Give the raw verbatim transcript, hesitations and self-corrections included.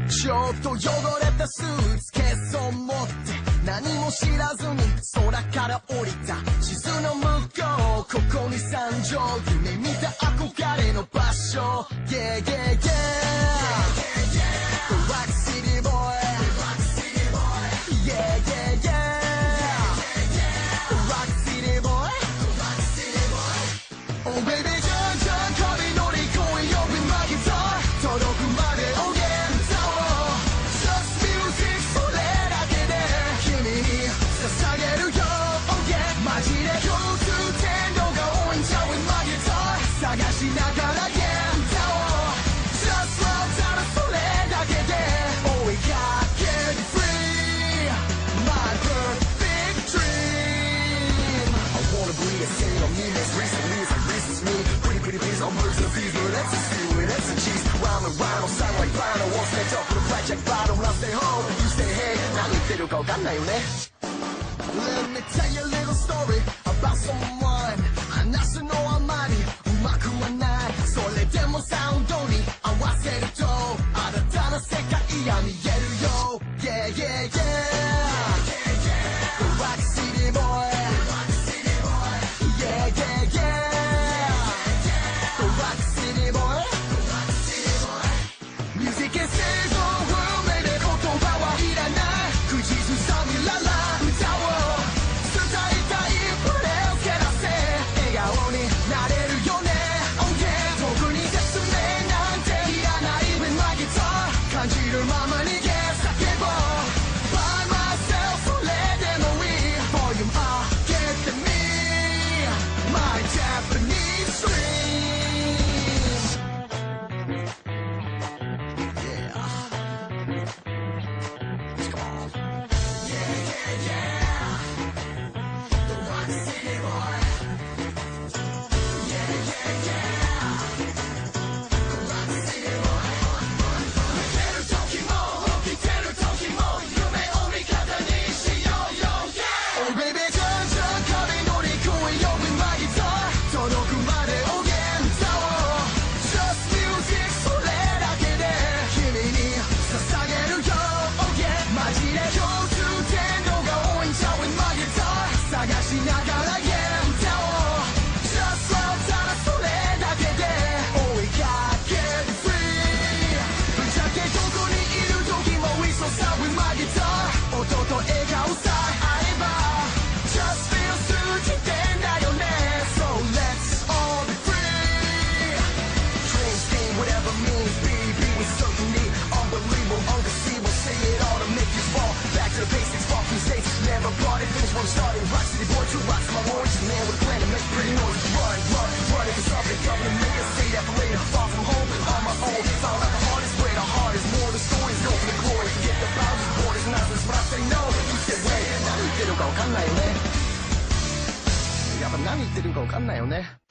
ちょっと汚れたスーツケースを持って何も知らずに空から降りた地図の向こうここに山上夢見た憧れの場所 Yeah yeah yeah Rock City boy Yeah yeah yeah Rock City boy Oh baby じゃんじゃん壁乗り越えよび負けた届くまでおげんだろ Just music それだけで君に捧げるよ Oh yeah マジで共通点量が多いんちゃう負けた探しながら言だろ Just love ただそれだけで追いかける Free My perfect dream I wanna breathe a sail on me next recently as I this is me Pretty pretty please I'm birds of fever Let's just see it Let's a cheese Rhyme and rhyme on sound like blind I won't stand up for the blackjack bottom I'll stay home You stay hey 何言ってるかわかんないよね Let me tell you a little story about someone 話すのあまりうまくはないそれでもサウンドに合わせると新たな世界が見えるよ Yeah yeah yeah Rock City boy Yeah yeah yeah Rock City boy Music is says all world 目で言葉はいらない口ずさみらら歌を伝えたいプレーを蹴らせ笑顔になれるよね Oh yeah 特に説明なんていらない When my guitar 感じるままに Yeah 叫ぼう By myself それでもいい Volume 上げてみ My Japanese dream Yeah Let's go Yeah yeah yeah The Rock City boy Yeah yeah yeah The Rock City boy 見てる時も起きてる時も夢を味方にしようよ Yeah Oh baby じゃんじゃん壁乗り越えよ With my guitar 届くまでおげんだろ Just music それだけで君に捧げるよ Oh yeah マジで共通点量が多いんちゃう With my guitar 探しながら言だろ Just love ただそれだけで追いかける Free ぶっちゃけどこにいる時もいそうさ With my guitar 音と笑顔さえあれば Just feel 通じてんだよね So let's all be free Dreams game whatever means be be with certainty Unbelievable unconceivable say it all to make you fall Back to the basics fuck mistakes Never brought it finish what I'm starting Rock City boy two rocks my origin man with a plan to make pretty noise Run run run if it's something government make us say that for later Far from home on my own Found out the hardest way the hardest more the stories go for the glory Forget the boundaries borders nonsense but I say no You say wait 何言ってるかわかんないよねやっぱ何言ってるかわかんないよね